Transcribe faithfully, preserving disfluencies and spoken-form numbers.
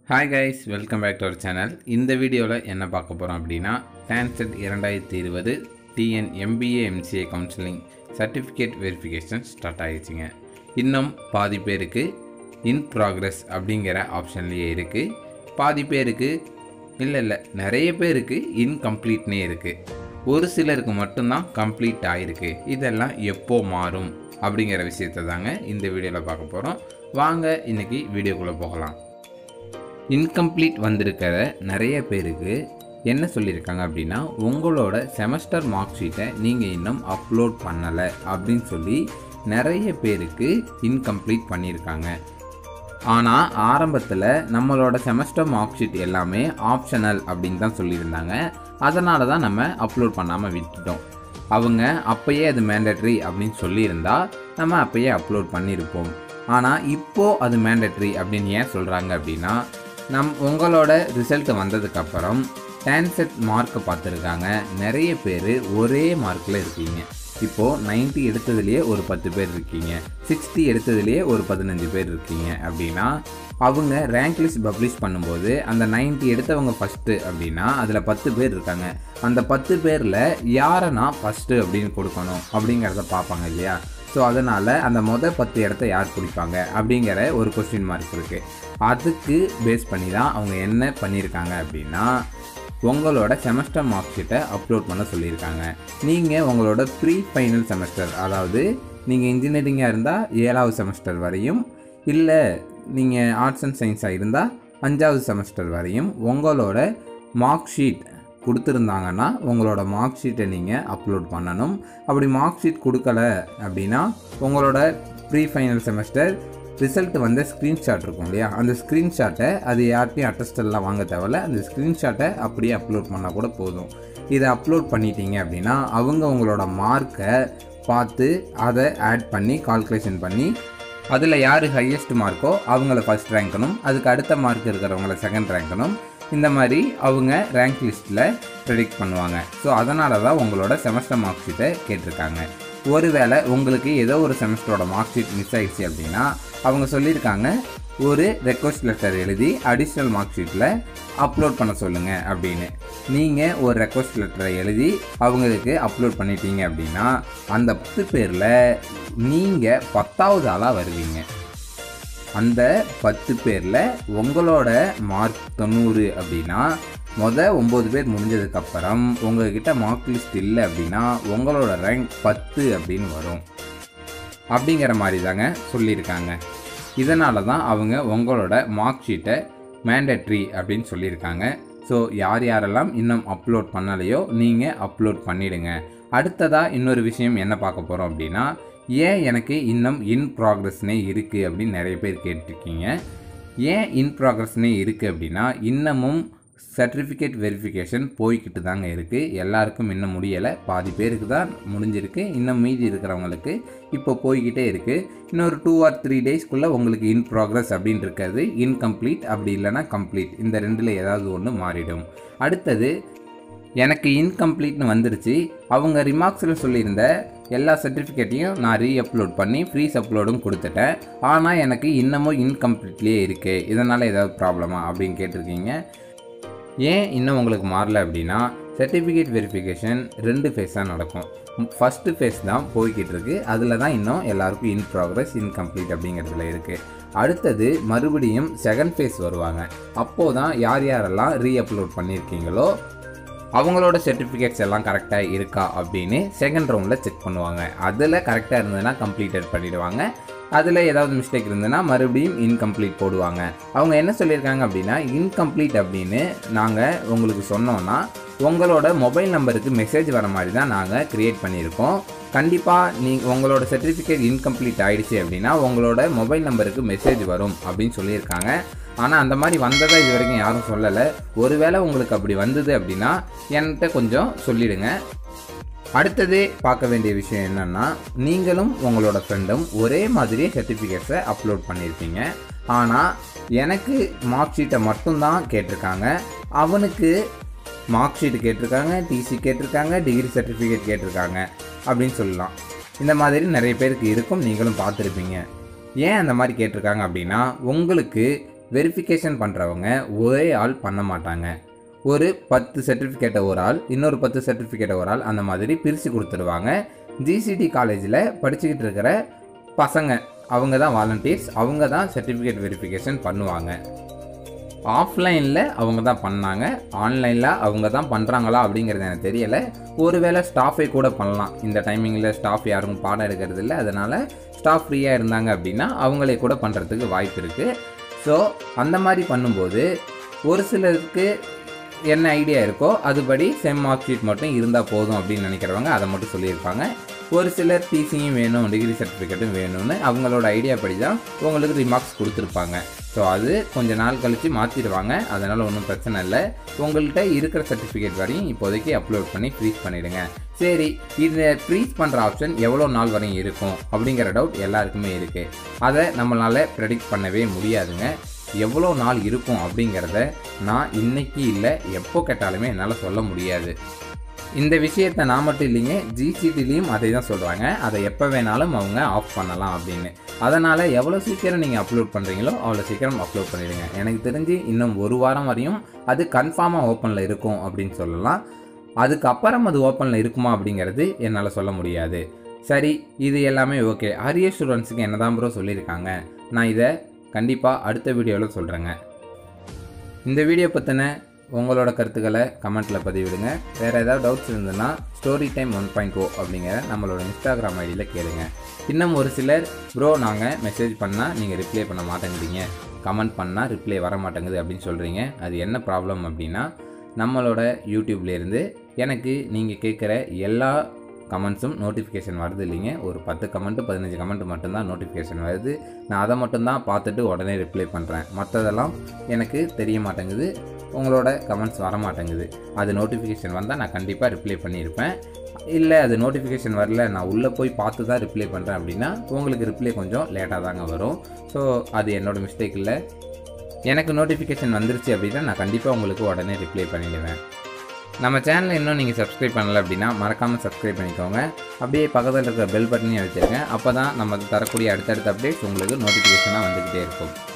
Hi guys, welcome back to our channel. இந்த வீடியோவில் என்ன பார்க்க போகிறோம் அப்படின்னா, டான்செட் இரண்டாயிரத்தி இருபது TN MBA MCA counselling certificate verification start ஆகிடுச்சிங்க. இன்னும் பாதி பேருக்கு இன் ப்ராக்ரஸ் அப்படிங்கிற ஆப்ஷன்லேயே இருக்குது. பாதி பேருக்கு இல்லை இல்லை நிறைய பேருக்கு இன்கம்ப்ளீட்னே இருக்குது. ஒரு சிலருக்கு மட்டும்தான் கம்ப்ளீட் ஆகிருக்கு. இதெல்லாம் எப்போ மாறும் அப்படிங்கிற விஷயத்தை தாங்க இந்த வீடியோவில் பார்க்க போகிறோம். வாங்க இன்றைக்கி வீடியோக்குள்ளே போகலாம். இன்கம்ப்ளீட் வந்திருக்கிற நிறைய பேருக்கு என்ன சொல்லியிருக்காங்க அப்படின்னா, உங்களோட செமஸ்டர் மார்க் ஷீட்டை நீங்கள் இன்னும் அப்லோட் பண்ணலை அப்படின்னு சொல்லி நிறைய பேருக்கு இன்கம்ப்ளீட் பண்ணியிருக்காங்க. ஆனால் ஆரம்பத்தில் நம்மளோட செமஸ்டர் மார்க் ஷீட் எல்லாமே ஆப்ஷனல் அப்படின்னு தான் சொல்லியிருந்தாங்க. அதனால தான் நம்ம அப்லோட் பண்ணாமல் விட்டுட்டோம். அவங்க அப்போயே அது மேண்டட்ரி அப்படின்னு சொல்லியிருந்தா நம்ம அப்போயே அப்லோட் பண்ணியிருப்போம். ஆனால் இப்போது அது மேண்டட்ரி அப்படின்னு ஏன் சொல்கிறாங்க அப்படின்னா, நம் உங்களோட ரிசல்ட் வந்ததுக்கப்புறம் டான்செட் மார்க்கை பார்த்துருக்காங்க. நிறைய பேர் ஒரே மார்க்கில் இருக்கீங்க. இப்போது நைன்ட்டி எடுத்ததுலேயே ஒரு பத்து பேர் இருக்கீங்க, சிக்ஸ்டி எடுத்ததுலேயே ஒரு பதினஞ்சு பேர் இருக்கீங்க அப்படின்னா, அவங்க ரேங்க் லிஸ்ட் பப்ளிஷ் பண்ணும்போது அந்த நைன்ட்டி எடுத்தவங்க ஃபஸ்ட்டு அப்படின்னா அதில் பத்து பேர் இருக்காங்க. அந்த பத்து பேரில் யாரை நான் ஃபஸ்ட்டு அப்படின்னு கொடுக்கணும் அப்படிங்கிறத பார்ப்பாங்க இல்லையா? ஸோ அதனால் அந்த மொதல் பத்து இடத்த யார் பிடிப்பாங்க அப்படிங்கிற ஒரு கொஸ்டின் மார்க் இருக்குது. அதுக்கு பேஸ் பண்ணி தான் அவங்க என்ன பண்ணியிருக்காங்க அப்படின்னா, உங்களோட செமஸ்டர் மார்க் ஷீட்டை அப்லோட் பண்ண சொல்லியிருக்காங்க. நீங்கள் உங்களோட ப்ரீ ஃபைனல் செமஸ்டர், அதாவது நீங்கள் இன்ஜினியரிங்காக இருந்தால் ஏழாவது செமஸ்டர் வரையும், இல்லை நீங்கள் ஆர்ட்ஸ் அண்ட் சயின்ஸாக இருந்தால் அஞ்சாவது செமஸ்டர் வரையும் உங்களோட மார்க் ஷீட் கொடுத்துருந்தாங்கன்னா உங்களோட மார்க் ஷீட்டை நீங்கள் அப்லோட் பண்ணணும். அப்படி மார்க் ஷீட் கொடுக்கல அப்படின்னா உங்களோட ப்ரீ ஃபைனல் செமஸ்டர் ரிசல்ட் வந்து ஸ்க்ரீன்ஷாட் இருக்கும் இல்லையா, அந்த ஸ்க்ரீன்ஷாட்டை அது யார்ட்டையும் அட்டஸ்டெல்லாம் வாங்க தேவையில்ல, அந்த ஸ்க்ரீன்ஷாட்டை அப்படியே அப்லோட் பண்ணால் கூட போதும். இதை அப்லோட் பண்ணிட்டீங்க அப்படின்னா அவங்க உங்களோட மார்க்கை பார்த்து அதை ஆட் பண்ணி கால்குலேஷன் பண்ணி அதில் யார் ஹையஸ்ட் மார்க்கோ அவங்கள ஃபஸ்ட் ரேங்க்கணும், அதுக்கு அடுத்த மார்க் இருக்கிறவங்கள செகண்ட் ரேங்க்கணும். இந்த மாதிரி அவங்க ரேங்க் லிஸ்ட்டில் ப்ரெடிக்ட் பண்ணுவாங்க. ஸோ அதனால தான் உங்களோட செமஸ்டர் மார்க் ஷீட்டை கேட்டிருக்காங்க. ஒருவேளை உங்களுக்கு ஏதோ ஒரு செமஸ்டரோட மார்க் ஷீட் மிஸ் ஆகிடுச்சு அப்படின்னா அவங்க சொல்லியிருக்காங்க, ஒரு ரெக்வஸ்ட் லெட்டர் எழுதி அடிஷ்னல் மார்க் ஷீட்டில் அப்லோட் பண்ண சொல்லுங்கள் அப்படின்னு. நீங்கள் ஒரு ரெக்வஸ்ட் லெட்டரை எழுதி அவங்களுக்கு அப்லோட் பண்ணிட்டீங்க அப்படின்னா அந்த பத்து பேரில் நீங்கள் பத்தாவது ஆளாக வருவீங்க. அந்த பத்து பேரில் உங்களோட மார்க் தொண்ணூறு அப்படின்னா மொதல் ஒம்பது பேர் முடிஞ்சதுக்கப்புறம் உங்கள்கிட்ட மார்க் லிஸ்ட் இல்லை அப்படின்னா உங்களோட ரேங்க் பத்து அப்படின்னு வரும். அப்படிங்கிற மாதிரி தாங்க சொல்லியிருக்காங்க. இதனால தான் அவங்க உங்களோட மார்க் ஷீட்டை மேண்டட்ரி அப்படின்னு சொல்லியிருக்காங்க. ஸோ யார் யாரெல்லாம் இன்னும் அப்லோட் பண்ணலையோ நீங்கள் அப்லோட் பண்ணிவிடுங்க. அடுத்ததாக இன்னொரு விஷயம் என்ன பார்க்க போகிறோம் அப்படின்னா, ஏன் எனக்கு இன்னும் இன் ப்ராக்ரஸ்னே இருக்குது அப்படின்னு நிறைய பேர் கேட்டிருக்கீங்க. ஏன் இன் ப்ராக்ரஸ்னே இருக்குது அப்படின்னா, இன்னமும் சர்டிஃபிகேட் வெரிஃபிகேஷன் போய்கிட்டு தாங்க இருக்குது. எல்லாருக்கும் இன்னும் முடியலை, பாதி பேருக்கு தான் முடிஞ்சிருக்கு. இன்னும் மீதி இருக்கிறவங்களுக்கு இப்போ போய்கிட்டே இருக்குது. இன்னொரு டூ ஆர் த்ரீ டேஸ்க்குள்ளே உங்களுக்கு இன் ப்ராக்ரஸ் அப்படின்னு இருக்கிறது இன்கம்ப்ளீட், அப்படி இல்லைனா கம்ப்ளீட், இந்த ரெண்டில் ஏதாவது ஒன்று மாறிடும். அடுத்தது, எனக்கு இன்கம்ப்ளீட்னு வந்துருச்சு, அவங்க ரிமார்க்ஸில் சொல்லியிருந்த எல்லா சர்டிஃபிகேட்டையும் நான் ரீ அப்லோட் பண்ணி ஃப்ரீஸ் அப்லோடும் கொடுத்துட்டேன், ஆனால் எனக்கு இன்னமும் இன்கம்ப்ளீட்லேயே இருக்குது, இதனால் ஏதாவது ப்ராப்ளமா அப்படின்னு கேட்டிருக்கீங்க. ஏன் இன்னும் உங்களுக்கு மாறல அப்படின்னா, சர்டிஃபிகேட் வெரிஃபிகேஷன் ரெண்டு ஃபேஸாக நடக்கும். ஃபஸ்ட்டு ஃபேஸ் தான் போய்கிட்டு இருக்குது, அதில் தான் இன்னும் எல்லாருக்கும் இன் ப்ராக்ரஸ் இன்கம்ப்ளீட் அப்படிங்கிறதுல இருக்குது. அடுத்தது மறுபடியும் செகண்ட் ஃபேஸ் வருவாங்க. அப்போது தான் யார் யாரெல்லாம் ரீ அப்லோட் பண்ணியிருக்கீங்களோ அவங்களோட சர்டிஃபிகேட்ஸ் எல்லாம் கரெக்டாக இருக்கா அப்படின்னு செகண்ட் ரவுண்டில் செக் பண்ணுவாங்க. அதில் கரெக்டாக இருந்ததுன்னா கம்ப்ளீட்டட் பண்ணிவிடுவாங்க. அதில் ஏதாவது மிஸ்டேக் இருந்ததுன்னா மறுபடியும் இன்கம்ப்ளீட் போடுவாங்க. அவங்க என்ன சொல்லியிருக்காங்க அப்படின்னா, இன்கம்ப்ளீட் அப்படின்னு நாங்கள் உங்களுக்கு சொன்னோன்னா உங்களோட மொபைல் நம்பருக்கு மெசேஜ் வர மாதிரி தான் நாங்கள் க்ரியேட் பண்ணியிருக்கோம். கண்டிப்பாக நீ உங்களோட சர்டிஃபிகேட் இன்கம்ப்ளீட் ஆகிடுச்சு அப்படின்னா உங்களோட மொபைல் நம்பருக்கு மெசேஜ் வரும் அப்படின்னு சொல்லியிருக்காங்க. ஆனால் அந்த மாதிரி வந்ததாக இது வரைக்கும் யாரும் சொல்லலை. ஒருவேளை உங்களுக்கு அப்படி வந்தது அப்படின்னா என்கிட்ட கொஞ்சம் சொல்லிவிடுங்க. அடுத்தது பார்க்க வேண்டிய விஷயம் என்னென்னா, நீங்களும் உங்களோட ஃப்ரெண்டும் ஒரே மாதிரியே சர்டிஃபிகேட்ஸை அப்லோட் பண்ணியிருப்பீங்க. ஆனால் எனக்கு மார்க் ஷீட்டை மட்டும்தான் கேட்டிருக்காங்க, அவனுக்கு மார்க் ஷீட்டு கேட்டிருக்காங்க, டிசி கேட்டிருக்காங்க, டிகிரி சர்டிஃபிகேட் கேட்டிருக்காங்க அப்படின்னு சொல்லலாம். இந்த மாதிரி நிறைய பேருக்கு இருக்கும், நீங்களும் பார்த்துருப்பீங்க. ஏன் அந்த மாதிரி கேட்டிருக்காங்க அப்படின்னா, உங்களுக்கு வெரிஃபிகேஷன் பண்ணுறவங்க ஒரே ஆள் பண்ண மாட்டாங்க. ஒரு பத்து சர்டிஃபிகேட்டை ஒரு ஆள், இன்னொரு பத்து சர்டிஃபிகேட்டை ஒரு ஆள், அந்த மாதிரி பிரித்து கொடுத்துருவாங்க. ஜிசிடி காலேஜில் படிச்சுக்கிட்டு இருக்கிற பசங்க அவங்க தான் வாலண்டியர்ஸ், அவங்க தான் சர்டிஃபிகேட் வெரிஃபிகேஷன் பண்ணுவாங்க. ஆஃப்லைனில் அவங்க தான் பண்ணாங்க, ஆன்லைனில் அவங்க தான் பண்ணுறாங்களா அப்படிங்கிறது எனக்கு தெரியலை. ஒருவேளை ஸ்டாஃபே கூட பண்ணலாம். இந்த டைமிங்கில் ஸ்டாஃப் யாரும் பாடம் எடுக்கிறது இல்லை, அதனால் ஸ்டாஃப் ஃப்ரீயாக இருந்தாங்க அப்படின்னா அவங்களே கூட பண்ணுறதுக்கு வாய்ப்பு இருக்குது. ஸோ அந்த மாதிரி பண்ணும்போது ஒரு சிலருக்கு என்ன ஐடியா இருக்கோ அதுபடி செம் மார்க் ஷீட் மட்டும் இருந்தால் போதும் அப்படின்னு நினைக்கிறவங்க அதை மட்டும் சொல்லியிருப்பாங்க. ஒரு சிலர் டிசியும் வேணும், டிகிரி சர்டிஃபிகேட்டும் வேணும்னு அவங்களோட ஐடியா படி தான் உங்களுக்கு ரிமார்க்ஸ் கொடுத்துருப்பாங்க. ஸோ அது கொஞ்சம் நாள் கழித்து மாற்றிடுவாங்க, அதனால் ஒன்றும் பிரச்சனை இல்லை. உங்கள்கிட்ட இருக்கிற சர்டிஃபிகேட் வரையும் இப்போதைக்கு அப்லோட் பண்ணி ஃப்ரீஸ் பண்ணிவிடுங்க. சரி, இந்த ஃப்ரீஸ் பண்ணுற ஆப்ஷன் எவ்வளோ நாள் வரையும் இருக்கும் அப்படிங்கிற டவுட் எல்லாருக்குமே இருக்குது. அதை நம்மளால் ப்ரெடிக்ட் பண்ணவே முடியாதுங்க. எவ்வளோ நாள் இருக்கும் அப்படிங்கிறத நான் இன்றைக்கி இல்லை எப்போ கேட்டாலுமே என்னால் சொல்ல முடியாது. இந்த விஷயத்தை நான் மட்டும் இல்லைங்க, ஜிசிடிலையும் அதை தான் சொல்கிறாங்க, அதை எப்போ வேணாலும் அவங்க ஆஃப் பண்ணலாம் அப்படின்னு. அதனால் எவ்வளோ சீக்கிரம் நீங்கள் அப்லோட் பண்ணுறீங்களோ அவ்வளோ சீக்கிரம் அப்லோட் பண்ணிவிடுங்க. எனக்கு தெரிஞ்சு இன்னும் ஒரு வாரம் வரையும் அது கன்ஃபார்மாக ஓப்பனில் இருக்கும் அப்படின்னு சொல்லலாம். அதுக்கப்புறம் அது ஓப்பனில் இருக்குமா அப்படிங்கிறது என்னால் சொல்ல முடியாது. சரி, இது எல்லாமே ஓகே. அரியர் ஸ்டூடெண்ட்ஸுக்கு என்ன தான் ப்ரோ சொல்லியிருக்காங்க, நான் இதை கண்டிப்பாக அடுத்த வீடியோவில் சொல்கிறேங்க. இந்த வீடியோ பற்றின உங்களோட கருத்துக்களை கமெண்ட்டில் பதிவிடுங்க. வேறு ஏதாவது டவுட்ஸ் இருந்ததுன்னா story time one point O அப்படிங்கிற நம்மளோட இன்ஸ்டாகிராம் ஐடியில் கேளுங்க. இன்னும் ஒரு சிலர் ப்ரோ நாங்கள் மெசேஜ் பண்ணால் நீங்கள் ரிப்ளை பண்ண மாட்டேங்கிறீங்க, கமெண்ட் பண்ணால் ரிப்ளை வர மாட்டேங்குது அப்படின்னு சொல்கிறீங்க. அது என்ன ப்ராப்ளம் அப்படின்னா, நம்மளோட யூடியூப்லேருந்து எனக்கு நீங்கள் கேட்குற எல்லா கமெண்ட்ஸும் நோட்டிஃபிகேஷன் வருது இல்லைங்க. ஒரு பத்து கமெண்ட்டு பதினஞ்சு கமெண்ட் மட்டும்தான் நோட்டிஃபிகேஷன் வருது. நான் அதை மட்டும்தான் பார்த்துட்டு உடனே ரிப்ளை பண்ணுறேன். மற்றதெல்லாம் எனக்கு தெரிய மாட்டேங்குது, உங்களோட கமெண்ட்ஸ் வர மாட்டேங்குது. அது நோட்டிஃபிகேஷன் வந்தால் நான் கண்டிப்பாக ரிப்ளை பண்ணியிருப்பேன். இல்லை அது நோட்டிஃபிகேஷன் வரல, நான் உள்ளே போய் பார்த்து தான் ரிப்ளை பண்ணுறேன் அப்படின்னா உங்களுக்கு ரிப்ளை கொஞ்சம் லேட்டாக தாங்க வரும். ஸோ அது என்னோடய மிஸ்டேக் இல்லை. எனக்கு நோட்டிஃபிகேஷன் வந்துருச்சு அப்படின்னா நான் கண்டிப்பாக உங்களுக்கு உடனே ரிப்ளை பண்ணிடுவேன். நம்ம சேனலை இன்னும் நீங்கள் சப்ஸ்கிரைப் பண்ணலை அப்படின்னா மறக்காமல் சப்ஸ்கிரைப் பண்ணிக்கோங்க. அப்படியே பக்கத்தில் இருக்கிற பெல் பட்டனையும் வச்சுருங்க. அப்போ தான் நம்ம தரக்கூடிய அடுத்தடுத்த அப்டேட்ஸ் உங்களுக்கு நோட்டிஃபிகேஷனாக வந்துக்கிட்டே இருக்கும்.